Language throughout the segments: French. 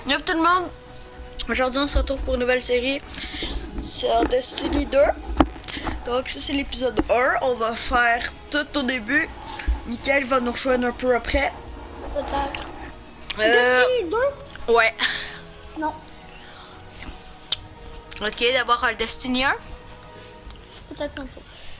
Yop tout le monde! Aujourd'hui on se retrouve pour une nouvelle série sur Destiny 2. Donc ça c'est l'épisode 1, on va faire tout au début. Mickaël va nous rejoindre un peu après. Peut-être. Destiny 2? Ouais. Non. Ok, d'abord un Destiny 1. Peut-être un peu.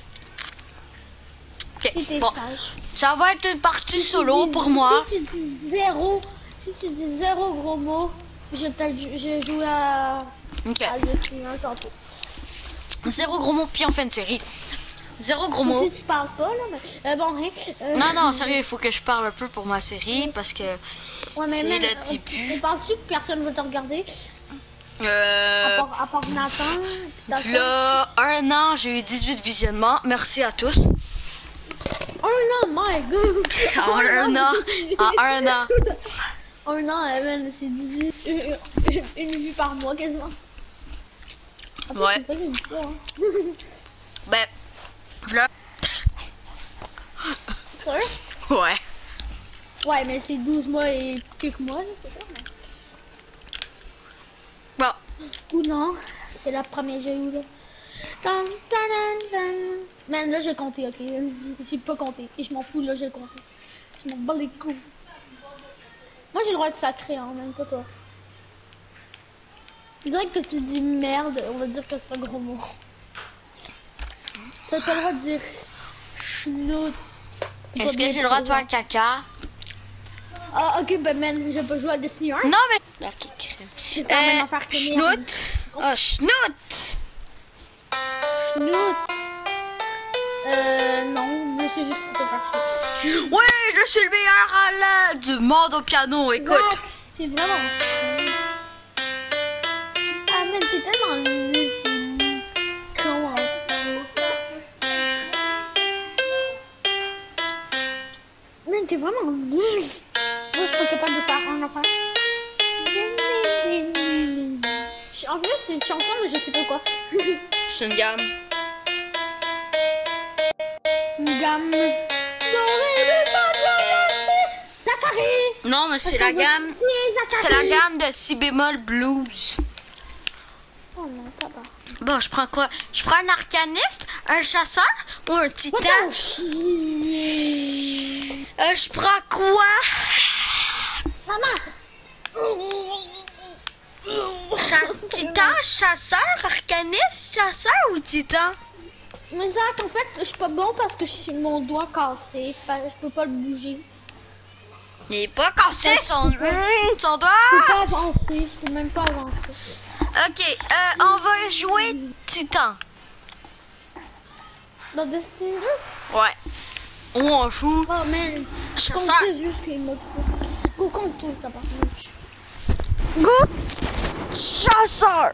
Ok, Si bon. sage. Ça va être une partie Si solo tu dis- pour moi. Si tu dis zéro gros mot, j'ai joué à Destiny 1 tantôt. Zéro gros mot puis en fin de série. Zéro gros mot. Si tu parles pas là, mais bon rien. Non, sérieux, il faut que je parle un peu pour ma série parce que Ouais, mais c'est même, le début. on pense-tu que personne veut te regarder? À part Nathan. Là, un an, j'ai eu 18 visionnements. Merci à tous. Un an, my god! En un an. Un an, man, c'est 18. Une vue par mois quasiment. Après, Ouais. c'est pas comme ça, hein. Ben, là. Sérieux? Ouais. Ouais, mais c'est 12 mois et quelques mois, là, c'est ça? Mais... Bon. Ou non, c'est la première que j'ai eu, là. Tan, tan, tan, tan. Man, là, j'ai compté, ok? J'ai pas compté. Et je m'en fous, là, j'ai compté. Je m'en bats les couilles. Moi, j'ai le droit de sacrer, hein, même pas toi. Je dirais que tu dis merde, on va dire que c'est un gros mot. T'as pas le droit de dire schnout. Est-ce que j'ai le droit de faire caca? Ah, ok, ben man, j'ai pas joué à Destiny 1. Non, mais. Ok, crème. C'est la même affaire que schnout. Oh, schnout. Schnout. Non, mais c'est juste pour te faire chier. Oui, je suis le meilleur du monde au piano, écoute. Zach, c'est vraiment... Ah, man, c'est tellement nul. Con, en fait. Man, t'es vraiment nul. Moi, je suis pas capable de faire un affaire. En plus, c'est une chanson, mais je sais pas quoi. C'est une gamme. Une gamme. Zachary! Non, mais c'est la gamme. C'est la gamme de si bémol blues. Oh non, t'as pas. Bon, je prends quoi? Je prends un arcaniste, un chasseur ou un titan? Je prends quoi? Maman! Titan, chasseur, arcaniste, chasseur ou titan? Mais Zach, en fait, je suis pas bon parce que j'ai mon doigt cassé. Je peux pas le bouger. Il est pas cassé son doigt! Je peux pas avancer, je peux même pas avancer. Ok, on va jouer titan. Dans Destiny 2? Ouais. Où on joue Oh man, chasseur. compte juste les mots. Go compte tout, t'as pas fini. Go chasseur.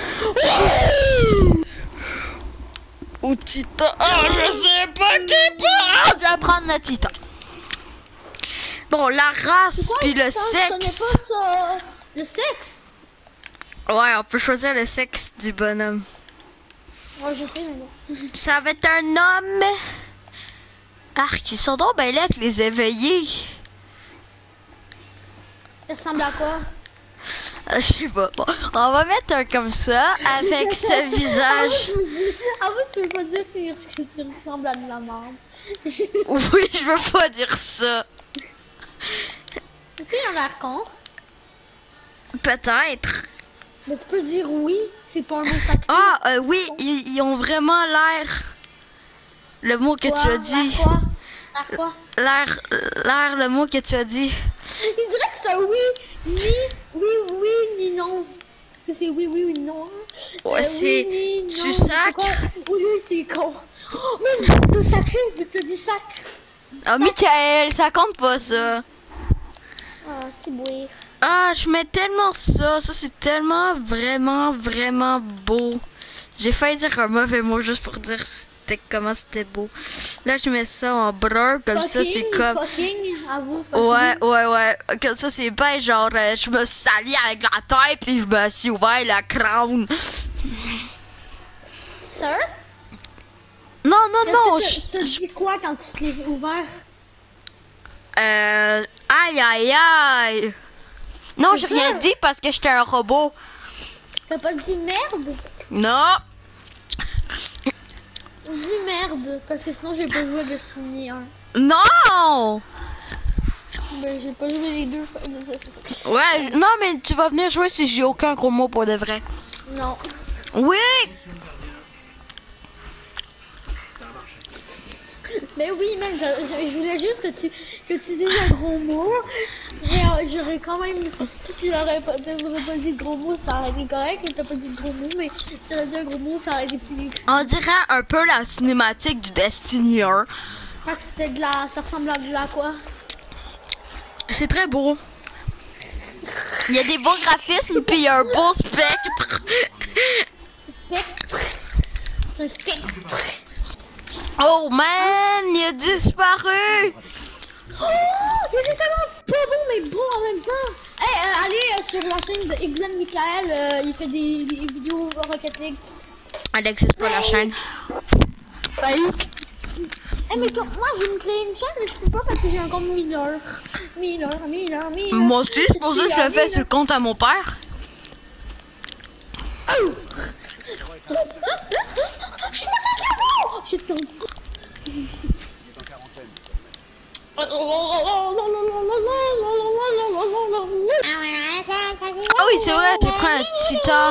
Ou titan. Ah, je sais pas qui part. Je vais prendre le titan. Bon, la race puis le sexe. Je connais pas ça. Le sexe? Ouais, on peut choisir le sexe du bonhomme. Ouais, je sais, mais bon. Ça va être un homme. Arc, ils sont donc ben là avec les éveillés. Il ressemble à quoi? Je sais pas. Bon, on va mettre un comme ça, avec ce visage. Ah oui, tu veux pas dire qu'il ressemble à de la merde? Oui, je veux pas dire ça. Est-ce qu'il y en a contre? Peut-être. Mais tu peux dire oui, c'est pas un mot sacré. Ah, oui, ils ont vraiment l'air. Le mot que tu as dit. Quoi? Quoi? L'air, le mot que tu as dit. Il dirait que c'est un oui, ni non. Est-ce que c'est oui, ni non? Ouais, c'est. Oui, ni Tu non. sacres. Oui, tu es con. Oh, mais t'as sacré, mais t'as dit sac. Ah, Michael, ça compte pas ça. Ah, c'est beau. Ah, je mets tellement ça. Ça, c'est tellement, vraiment beau. J'ai failli dire un mauvais mot juste pour dire comment c'était beau. Là, je mets ça en brun, comme ça, c'est comme... Fucking, à vous, Ouais. Comme ça, c'est bien genre, je me suis sali avec la tête, puis je me suis ouvert la crâne. Sir? Non. Tu dis quoi quand tu te l'es ouvert? Aïe. Non, C'est j'ai rien ça. dit parce que j'étais un robot. T'as pas dit merde? Non. Dis merde, parce que sinon j'ai pas joué Destiny 1. Non. Ben, j'ai pas joué les deux fois. Ouais, non, mais tu vas venir jouer si j'ai aucun gros mot pour de vrai. Non. Oui. Mais oui, man, je voulais juste que tu dises un gros mot. Mais j'aurais quand même. Si tu n'aurais pas dit gros mot, ça aurait été correct. Tu t'as pas dit gros mot, mais si tu aurais dit un gros mot, ça aurait été plus. On dirait un peu la cinématique du Destiny 1. Fait que c'était de la. Ça ressemble à de la quoi? C'est très beau. Il y a des beaux graphismes puis il y a un beau spectre. Spectre. C'est un spectre. Oh man, il a disparu. Oh, mais c'est tellement pas bon, mais bon en même temps. Hey, allez sur la chaîne de Xen Michael, il fait des vidéos Rocket League. Elle n'existe pas la chaîne. Salut. Hey, mais moi je vais me créer une chaîne, mais je peux pas parce que j'ai un compte mineur. Mineur. Moi aussi, c'est pour ça que je le fais sur le compte à mon père. Oh. Je tombe. Ah oui, c'est vrai, tu prends un cheetah.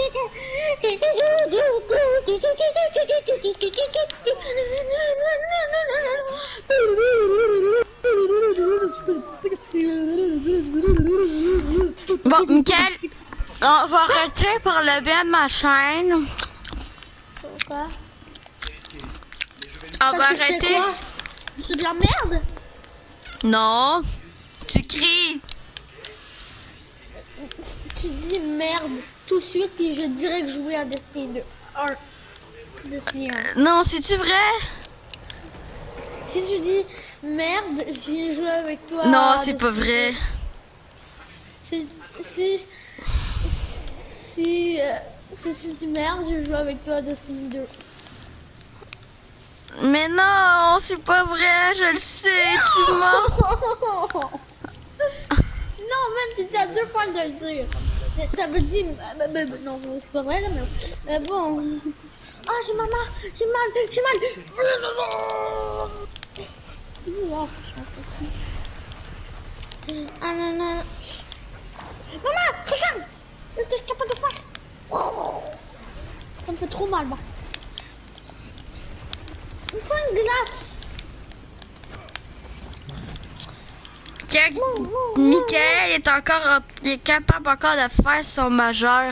Bon, Mickaël, on va rester pour le bien de ma chaîne. Quoi? On va Parce que je fais arrêter. quoi? C'est de la merde? Non, tu cries. Tu dis merde tout de suite et je dirais que je jouais à Destiny 2. Destiny 1. Non, c'est-tu vrai? Si tu dis merde, je viens jouer avec toi. Non, à c'est pas Destiny vrai. 2. Si tu dis merde, je joue avec toi à Destiny 2. Mais non, c'est pas vrai, je le sais, tu mens. Non, même tu étais à 2 points de le dire. T'avais dit. Non, c'est pas vrai là, mais bon. Ah, j'ai mal. C'est bizarre. Ah non, non. Maman, regarde. Qu'est-ce que je suis capable de faire? Ça me fait trop mal, bah. Il me faut une glace. Mickaël il est capable encore de faire son majeur.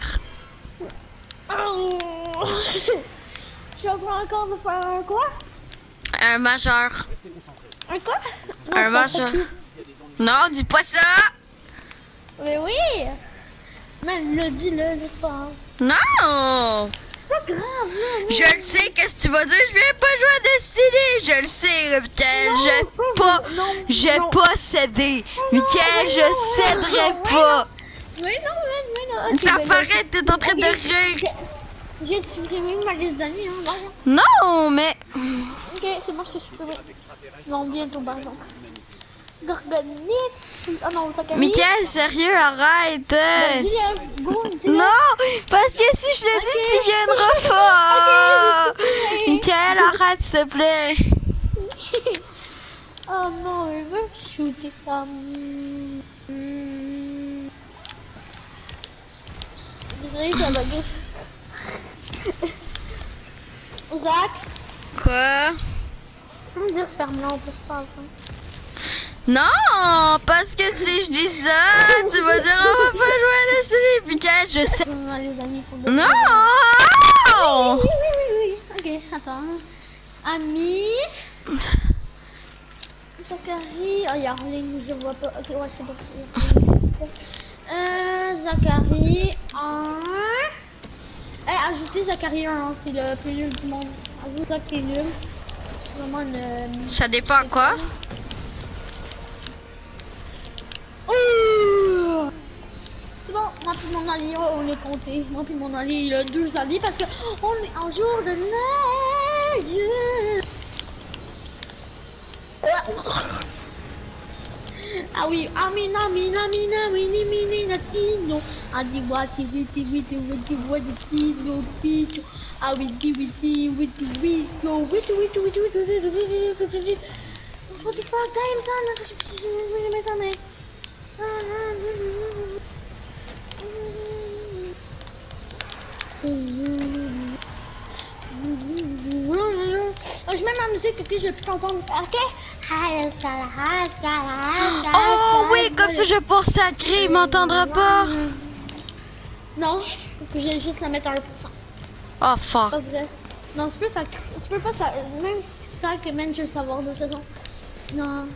Je suis en train encore de faire un quoi? Un majeur. Un quoi? Non, Un ça majeur. fait plus. Non, dis pas ça. Mais oui! Mais dis-le, j'espère pas. Non. C'est pas grave, là. Je le sais, qu'est-ce que tu vas dire? Je viens pas jouer à Destiny. Je le sais, Mickaël. Je vais pas céder. Mickaël, je céderai pas. Mais non. Ok, Ça ben là, paraît, t'es en train de rire. J'ai supprimé ma liste d'amis, hein. Non, mais... Ok, c'est bon, je t'ai supprimé. Non, bientôt, par exemple. Gorgonite. Ah non, ça casse. Mickaël, sérieux, arrête. Dis-le, go, dis-le. Non, parce que si je le dis, tu viendras pas. Mickaël, arrête, s'il te plaît. Oh non, il veut shooter ça. Désolé, ça va gueuler. Zach, Quoi? tu peux me dire ferme-la, on peut pas avant. Non, parce que si je dis ça, tu vas dire on va pas jouer à Destiny. Mickaël, je sais. Les amis, faut bien. Non. Oui. Ok, attends. Ami. Zachary. Oh, il y a Arlene, je vois pas. Ok, ouais, c'est bon. Zachary 1. Ajoutez Zachary 1, c'est le plus nul du monde. Ajoute Zach qui est nul. Vraiment une. Ça dépend quoi? C'est bon, moi puis mon allié, on est compté. Moi puis mon allié, il a 2 alliés parce que on est en jour de neige. Ah oui, Amina, latino. Adi wati witi witi witi witi tino pito. Ah witi witi witi witi witi witi witi witi. What the fuck, damn son, je suis mettre ça mais. Je mets ma musique, ok, je vais plus t'entendre, ok? Oh oui, comme ça je pense sacré, il m'entendra pas. Non, parce que j'ai juste la mettre à 1%. Oh fuck. Pas vrai. Non, c'est pas ça, même ça que même je veux savoir de toute façon. Non.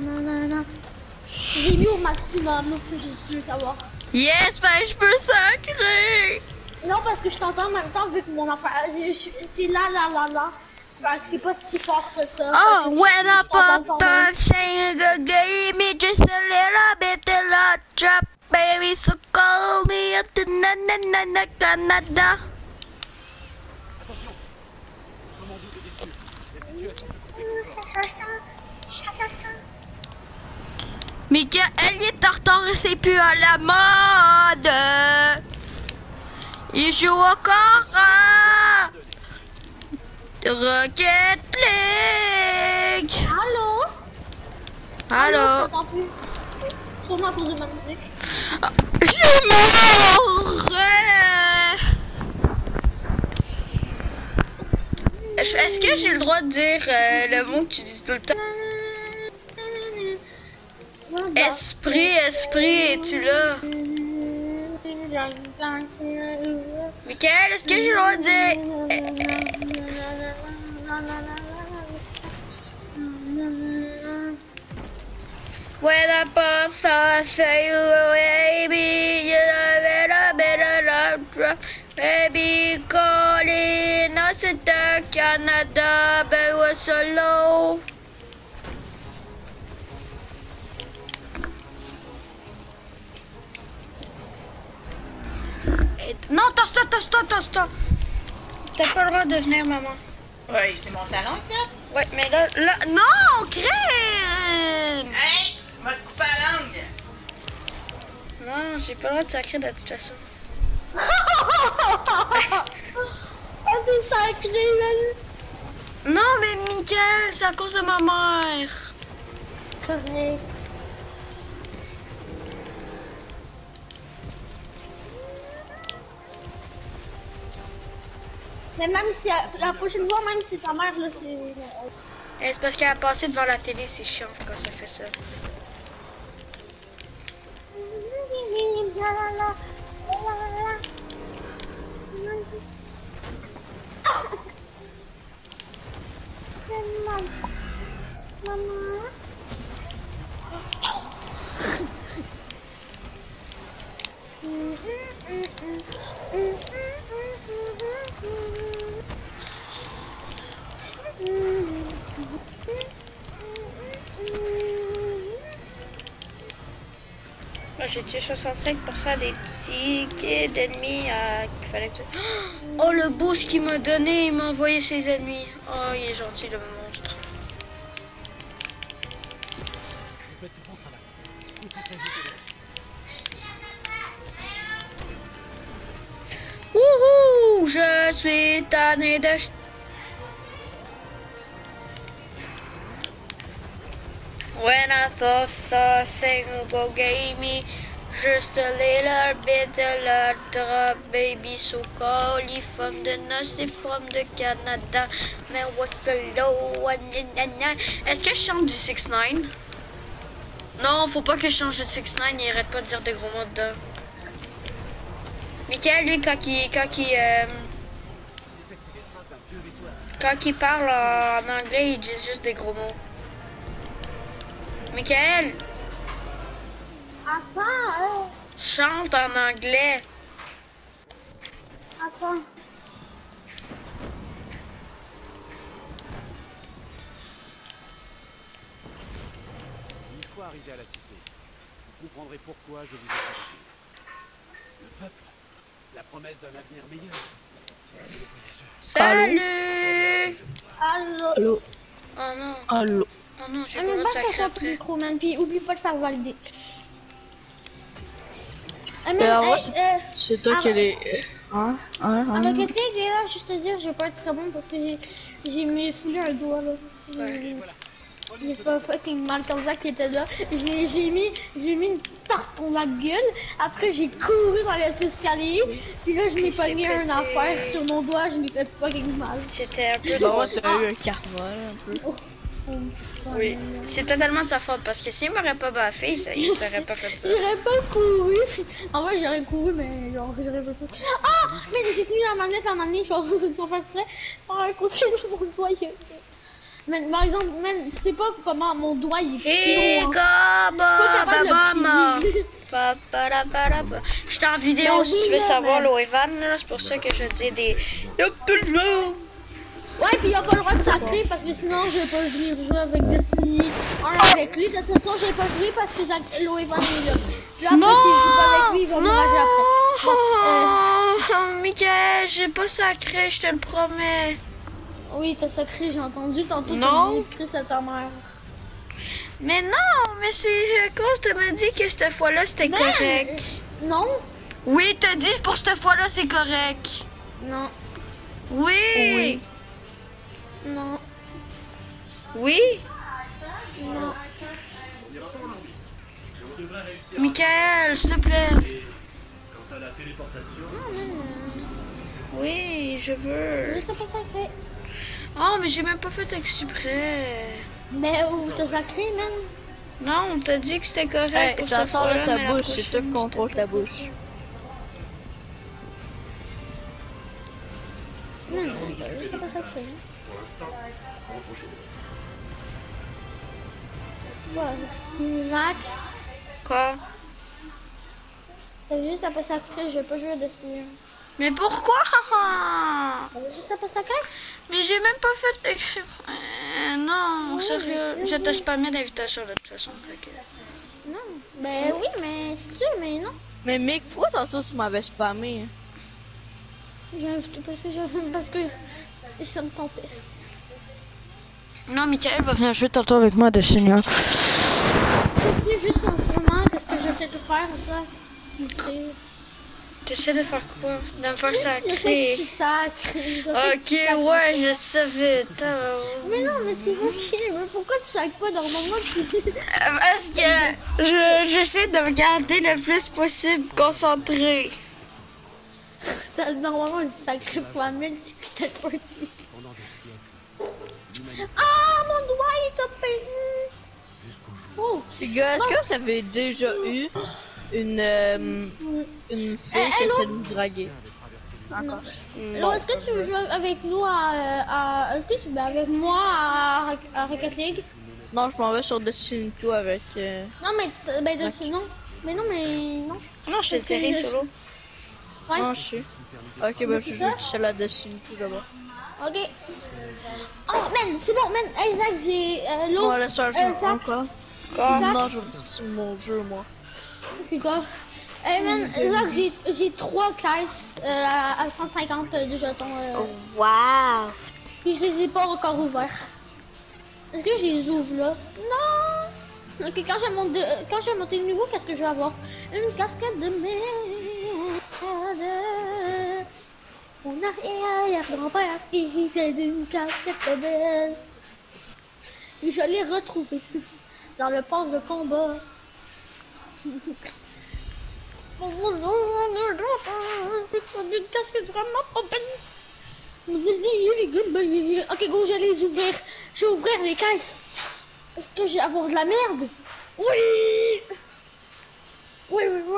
J'ai mis au maximum, je veux savoir. Yes, ben je peux sacrer. Non, parce que je t'entends en même temps vu que mon affaire, c'est là. Fait que c'est pas si fort que ça. Oh, when I popped on saying the game, it just a little bit of a drop, baby, so call me up to Canada. Attention. Comment vous détective? La situation se complique. Mika, elle y est en retard et c'est plus à la mode. Il joue encore à Rocket League. Allô? Allô? Je t'entends plus. Sûrement à cause de ma musique. Je mourrai. Est-ce que j'ai le droit de dire le mot que tu dis tout le temps? Esprit, es-tu là? Michael, est-ce que j'ai le droit de dire? When I pass, I say, baby, you're a little bit of love. Baby, calling us to Canada, but we're so low. Non, t'as pas le droit de venir, maman. Ouais, c'est mon salon, ça? Ouais, mais là, non, crème! Hey! Va te couper la langue! Non, j'ai pas le droit de sacrer de toute façon. Oh, c'est sacré, man. Non, mais Mickaël, c'est à cause de ma mère. Correct. Mais même si la prochaine fois, même si ta mère, là, c'est... C'est parce qu'elle a passé devant la télé, c'est chiant quand ça fait ça. Là, j'ai tué 65% des tickets d'ennemis qu'il fallait que... Oh, le boost qu'il m'a donné, il m'a envoyé ses ennemis. Oh, il est gentil, le monstre. Vous faites du bon travail. Concentrez-vous sur le Wouhou! Je suis tanné de... When I thought the thing go gave me just a little bit of drop, baby, so call you from the north, from the Canada, mais what's the low? Est-ce que je chante du 6ix9ine? Non, faut pas que je change de 6ix9ine, il arrête pas de dire des gros mots dedans. Mickaël, lui, quand il parle en anglais, il dit juste des gros mots. Mickaël, Attends, chante en anglais. attends. Une fois arrivé à la cité, vous comprendrez pourquoi je vous ai choisi. Le peuple, la promesse d'un avenir meilleur. Salut! Allô. Oh non. Allô. Oh non, j'ai pas On le même droit pas de que sacrer ça pour le après. micro, man. Puis oublie pas de faire valider. mais, moi, hey, c'est toi qui les... Hein? avec le clic, là, juste te dire, je vais pas être très bon parce que j'ai mis foulé un doigt, là. J'ai fait fucking mal comme ça qui était là. J'ai mis une tarte dans la gueule. Après, j'ai couru dans les escaliers. Puis là, je m'ai pogné une affaire sur mon doigt. Je m'ai fait fucking mal. C'était un peu Bah, drôle. moi, t'as eu un carnaval, un peu. Oui, c'est totalement de sa faute parce que s'il m'aurait pas baffé, il serait pas fait ça. J'aurais pas couru. En vrai, j'aurais couru, mais genre, j'aurais pas fait. Ah! Mais j'ai tenu la manette, genre, sans faire exprès. Par un côté de mon doigt, mais par exemple, tu sais pas comment mon doigt il est petit. Hey, maman! J'étais en vidéo si tu veux savoir, Loevan, c'est pour ça que je dis des. Ouais, puis il a pas le droit de sacrer parce que sinon je vais pas jouer avec Destiny 1 avec lui. De toute façon, je vais pas jouer parce que Loevan est là. Puis après, si je joue pas avec lui, il va me rager après. Bon, Mickaël, j'ai pas sacré, je te le promets. Oui, t'as sacré, j'ai entendu tantôt. Non. T'as dit Chris à ta mère. Mais non, mais c'est à cause de me dire que cette fois-là c'était correct. Non. Oui, t'as dit pour cette fois-là c'est correct. Non. Oui. Non. Oui. Non. Mickaël, s'il te plaît. Quant à la téléportation, Oui, je veux. Mais t'as pas sacré. Oh, mais j'ai même pas fait exprès. Mais où t'as sacré, man? Non, on t'a dit que c'était correct Hey, pour ça cette sort fois-là, de ta mais la bouche, c'est toi prochaine, qui contrôle ta bouche. Non, c'est pas sacré. Ouais. Zach, Quoi? t'as vu, t'as pas sacré, je vais pas jouer dessus. Mais pourquoi? T'as vu, t'as pas sacré? Mais j'ai même pas fait exprès. Non, sérieux, je te spammé d'invitation de toute façon. Non. Ben oui, mais c'est sûr, mais non. Mais mec, pourquoi tantôt tu m'avais spammé? Parce que ça me tentait. Non, Mickaël va venir jouer tantôt avec moi de Seigneur. C'est juste en ce moment, qu'est-ce que j'essaie de faire, ça? Tu sais. T'essaies de faire quoi? De me faire J'essaie que sacrer. tu sacres. Ok, ouais, je savais. Mais non, mais c'est ok. Mais pourquoi tu sacres pas normalement? Parce que j'essaie de me garder le plus possible concentré. Normalement, le sacré fois 1000, tu t'es pas dit. pendant des siècles, Ah, mon doigt, il t'a pété. Oh, Les gars, est-ce que vous avez déjà eu une fille qui essaie de vous draguer? non. Alors, est-ce que tu veux jouer avec nous est-ce que tu veux avec moi à Rocket League? Non, je m'en vais sur Destiny 2 avec... Non, mais non. Mais non, mais non. Non, je te dirais solo. Ouais. Non, je sais. Ok, bah je c'est joue ça? seul à Destiny 2 d'abord. Ok. Oh, man, c'est bon, man. Hey, Zach, j'ai l'autre. Bon, laisse-moi jouer encore. Quoi? Zach? Non, je vais sur mon jeu, moi. C'est quoi? Hey, man, Zach, j'ai 3 classes à 150 de jetons. Wow! Puis je les ai pas encore ouverts. Est-ce que je les ouvre là? Non! Ok, quand je vais monter le niveau, qu'est-ce que je vais avoir? Une casquette de merde. Mon arrière-grand-père qui était d'une casquette de merde. Et je l'ai retrouvé dans le pass de combat. Une casquette vraiment pas belle. Ok, go, je vais les ouvrir. Je vais ouvrir les caisses. Est-ce que je vais avoir de la merde? Oui! Oui, oui, oui.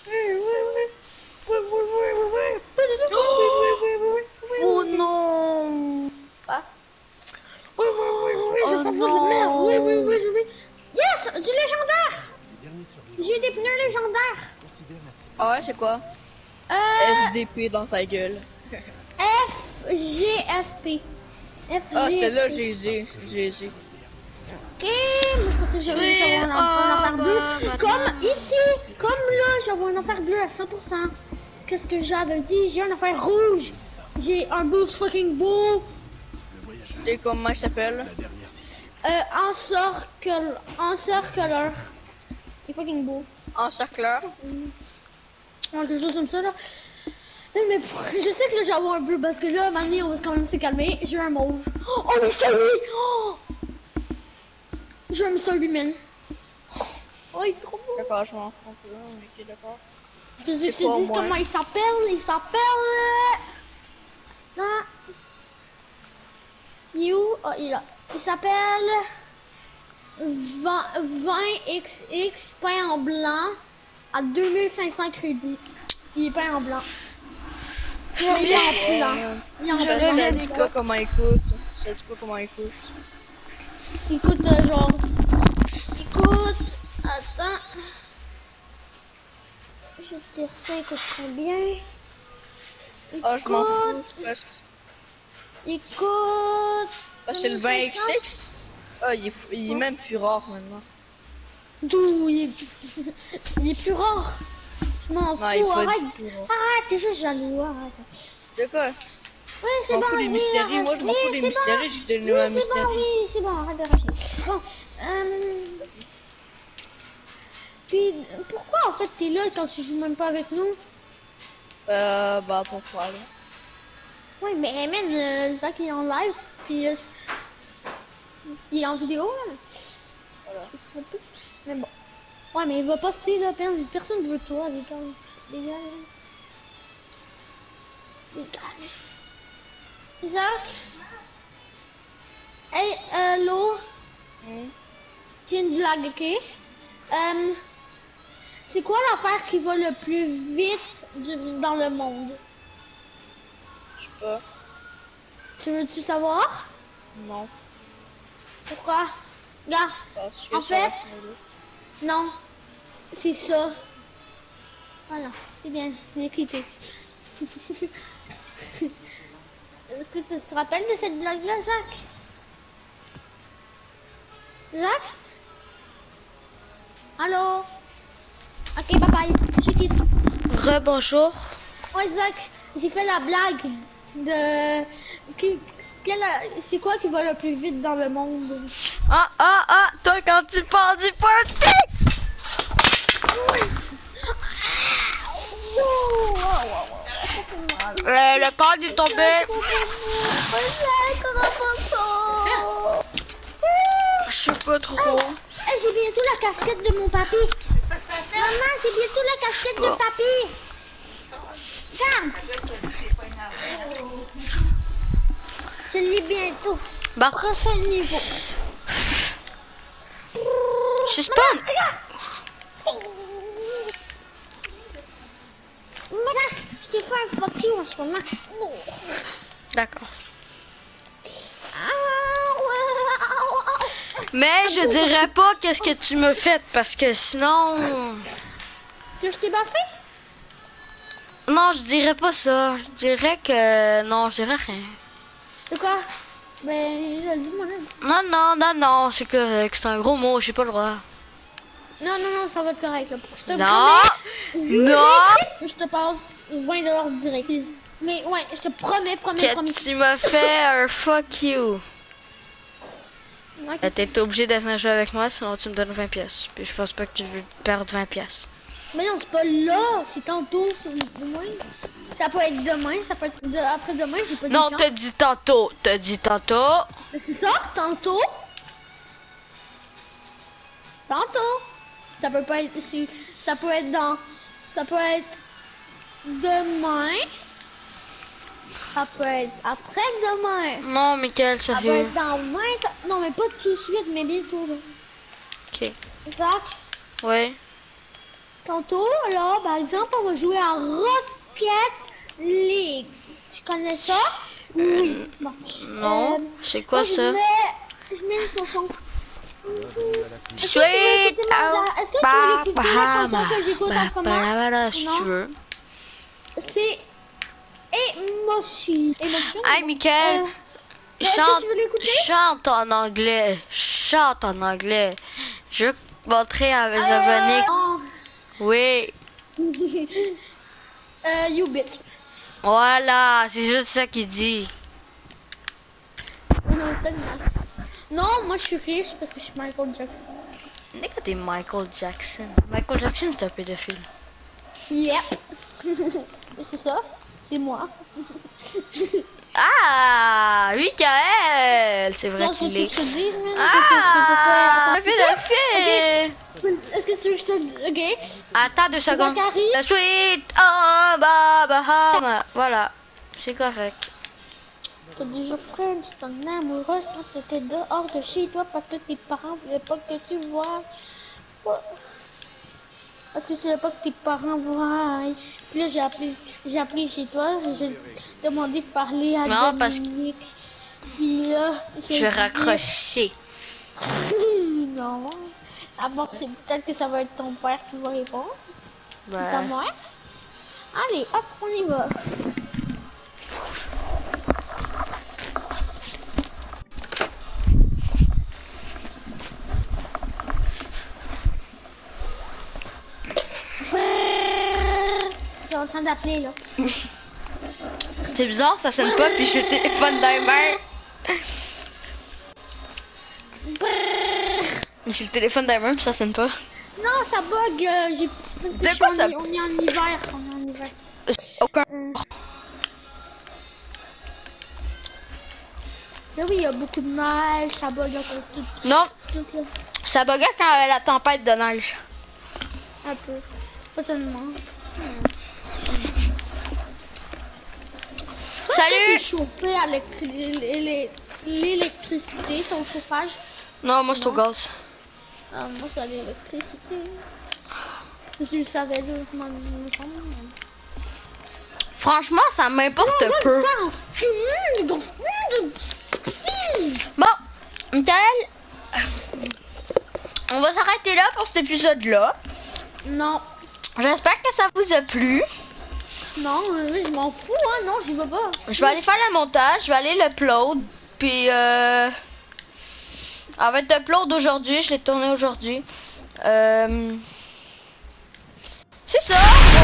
Oh non! Ah. Oui, je vais avoir de la merde. Oui, je vais. Yes! Du légendaire! les derniers survivants J'ai des pneus légendaires. considèrent la cité Ah ouais, c'est quoi? Euh, FDP dans ta gueule. FGSP. Ah, celle-là, FGSP. j'ai. Ok, mais je pensais que j'avais un enfer bleu. Comme ici, comme là, j'avais un enfer bleu à 100%. Qu'est-ce que j'avais dit? J'ai un enfer rouge. J'ai un boost fucking beau. Et comment il s'appelle? la dernière cité. Encercleur. Il est fucking beau. Encercleur. Alors, quelque chose comme ça, là. Mais je sais que là, j'ai avoir un bleu parce que là, maintenant, on va quand même se calmer. J'ai un mauve. Oh, mais c'est lui! Oh! J'ai un Mr. Lumen. Oh, il est trop beau. D'accord, je m'en fous un peu. Ok, d'accord. Je veux que C'est quoi, tu dises moi? comment il s'appelle. Il s'appelle... Non. You. Oh, il est là. Il s'appelle... 20XX peint en blanc à 2500 crédits. Il est peint en blanc. Mais il est en blanc. Il est en Je blanc. l'ai dit quoi, comment il coûte. Je dis pas comment il coûte. Il coûte genre... Il coûte... Attends. Je vais te dire ça, il coûte combien? Ah, je m'en fous. Il coûte... Parce que c'est le 20XX. Ah, il est même plus rare maintenant. D'où il est plus rare. Je m'en fous, Non, il faut être arrête. plus rare. Arrête, t'es juste jaloux, arrête. De quoi? Oui, Je c'est m'en bon. fous des oui, mystéries. arrête. Moi, je m'en Oui, fous des c'est mystéries. bon. J'ai donné Oui, un c'est bon, mystère. oui, c'est bon, arrête de racher. Bon, puis, pourquoi en fait t'es là quand tu joues même pas avec nous? Bah, pourquoi là? Ouais, mais man, Zach il est en live, puis il est en vidéo, là. Voilà. Je suis trompée. Mais bon. Ouais, mais il va poster là, personne veut toi, les gars. Les gars. Les gars. Isaac? Hey, Lo, j'ai une blague, ok? C'est quoi l'affaire qui va le plus vite dans le monde? Je sais pas. Tu veux-tu savoir? Non. Pourquoi? Regarde, Parce que en ça fait, va finir. non, c'est ça. Voilà, c'est bien, j'ai cliqué. Est-ce que tu te rappelles de cette blague-là, Zach? Zach? Allô? Ok, bye bye, je quitte. Rebonjour. Ouais, Zach, j'ai fait la blague de... C'est quoi qui va le plus vite dans le monde? Toi quand tu parles du party! Le cadre est tombé. Je sais pas trop. J'ai bientôt la casquette de mon papy. C'est ça que ça fait? Maman, j'ai bientôt la casquette de papy. Regarde, Ça doit être dit, t'es pas énervé. je l'ai bientôt. Bon, Prochain niveau. suspend. Regarde, je t'ai fait un fuck you en ce moment. D'accord. Mais je dirais pas qu'est-ce que tu me fais parce que sinon... Que je t'ai baffé? Non, je dirais pas ça. Je dirais que... Non, je dirais rien. De quoi? Ben, dis-moi là. Non, c'est correct. C'est un gros mot, j'ai pas le droit. Non, ça va être correct là. Je te Non! promets. Non! Je te passe 20$ direct. Mais ouais, je te promets. Que tu m'as fait un fuck you. Ok. T'es obligé de venir jouer avec moi, sinon tu me donnes 20 pièces. Puis je pense pas que tu veux perdre 20 pièces. Mais non, c'est pas là, c'est tantôt, c'est demain. Ça peut être demain, ça peut être après-demain, j'ai pas dit Non, quand. t'as dit tantôt. Mais c'est ça, tantôt. Ça peut pas être ici. Ça peut être demain. Ça peut être après-demain. Non, Michael, Ça peut sérieux. être dans 20 ans. Non, mais pas tout de suite, mais bientôt là. Ok. Zach, Ouais. tantôt, là, par exemple, on va jouer à Rocket League. Tu connais ça? Oui. Bon. Non, c'est quoi Moi, ça? Je mets une chanson. Sweet Est-ce que tu veux écouter la chanson que j'écoute en ce moment? Si Non. tu veux. C'est Emotion. Hey, Michael, est-ce que tu veux l'écouter? chante en anglais. Chante en anglais. Je vais montrer à mes abonnés. Oui. You bitch. Voilà, c'est juste ça qu'il dit. Non, moi je suis riche parce que je suis Michael Jackson. Nigga, t'es Michael Jackson. Michael Jackson, c'est un pédophile. Yep. Et c'est ça, c'est moi. Ah, Michael! C'est vrai Qu'est-ce que qu'il tu veux est. que je te dise, man? Ah! Qu'est-ce que tu veux faire? Pédophile! Est-ce que tu veux que je te dise? Ok. Attends 2 secondes. Zachary? La suite! Oh, Bahama! Voilà, c'est correct. T'as déjà fait une petite amoureuse quand t'étais dehors de chez toi parce que tes parents voulaient pas que tu vois. Parce que tu voulais pas que tes parents voient. Puis là, j'ai appelé chez toi, j'ai demandé de parler à Non, parce que Dominique. Puis là, je vais raccrocher. Non. D'abord, c'est peut-être que ça va être ton père qui va répondre. C'est ta Ouais. mère. Allez, hop, on y va. Je suis en train d'appeler là. C'est bizarre, ça sonne pas, puis j'ai le téléphone dans les mains. J'ai le téléphone dans les mains, puis ça sonne pas. Non, ça bug. Parce que De quoi ça- on est en hiver. On est en hiver. Aucun. Là, oui, il y a beaucoup de neige. Ça bug un peu Non, tout là. ça buguait quand la tempête de neige. Un peu. Pas tellement. Salut! T'es chauffé à l'électricité, ton chauffage. Non, moi c'est au gaz. Ah, moi, c'est à l'électricité. Tu le savais, là, moi, il me semble. Franchement, ça m'importe peu. Bon, Michael, on va s'arrêter là pour cet épisode-là. Non, J'espère que ça vous a plu. non, je m'en fous, hein, non, j'y vais pas. Je vais aller faire le montage, je vais aller l'upload. Puis, avec l'upload aujourd'hui, je l'ai tourné aujourd'hui. C'est ça.